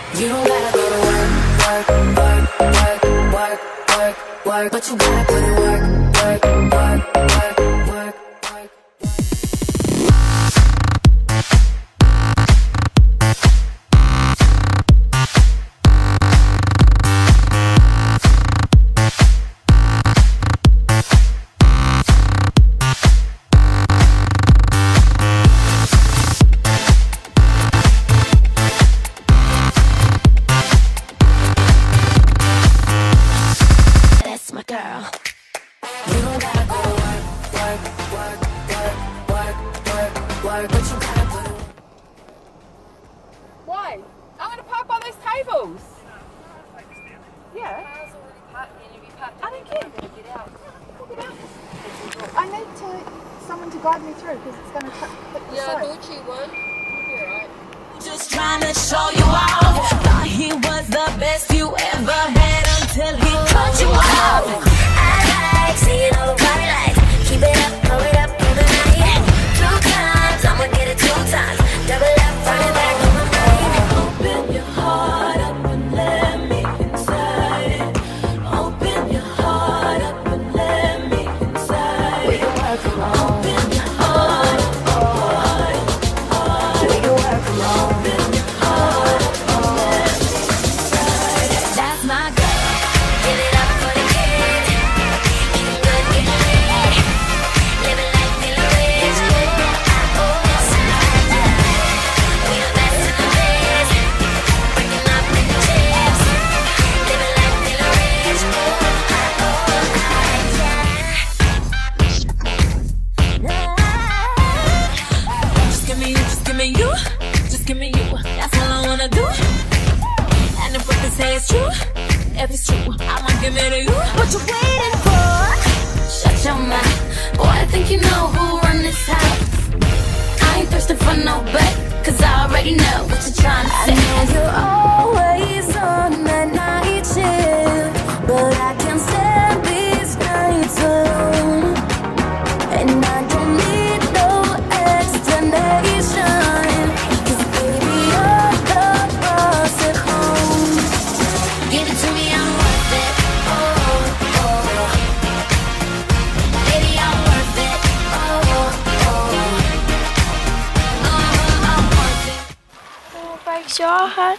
You don't gotta go to work, work, work, work, work, work, work, but you gotta put in work, work, work, work, work, work. Why? I'm going to park by those tables. Yeah. I don't care. I need someone to guide me through because it's going to hit the side. Yeah, don't you want? You're right. Just trying to show you off. Thought he was the best you ever had until he cut you off. I like seeing all the bright lights. Keep it up, blow it up all the night. 2 times, I'ma get it 2 times. Double up, run it back on my mind. Open your heart up and let me inside it. Open your heart up and let me inside it. We can work alone. Open your heart, heart, heart. We can work alone. Open your heart up and let me inside it. That's my girl. Give it up for the kids. Eating good, getting lit. Living life feeling rich. We the best in the biz. Breaking up in the chips. Living life feeling rich. Just give me you, just give me you. Just give me you. That's all I wanna do. And if what they say is true, if it's true, I'ma give it to you. What you waiting for? Shut your mouth. Boy, I think you know who run this house. I ain't thirsting for no bet, cause I already know what you're trying to say. I know you're always on that night shift, but I can't stand these nights alone. And I don't need no explanation, cause baby, you're the boss at home. Give it to me, I'm worth it. Oh, oh. Baby, I'm worth it. Oh, oh. I'm worth it. Breaks your heart.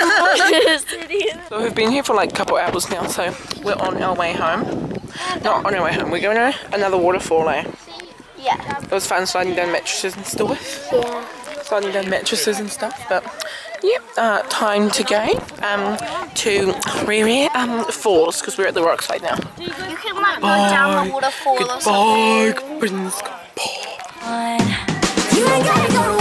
So we've been here for like a couple hours now, so we're on our way home. Not on our way home, we're going to another waterfall, eh? Yeah. It was fun sliding down mattresses and stuff. Yeah. Sliding down mattresses and stuff, but yep, time to go to Rere Falls, because we're at the rock slide now. You can like go down the waterfall or something. Goodbye, Prince. You ain't gotta go to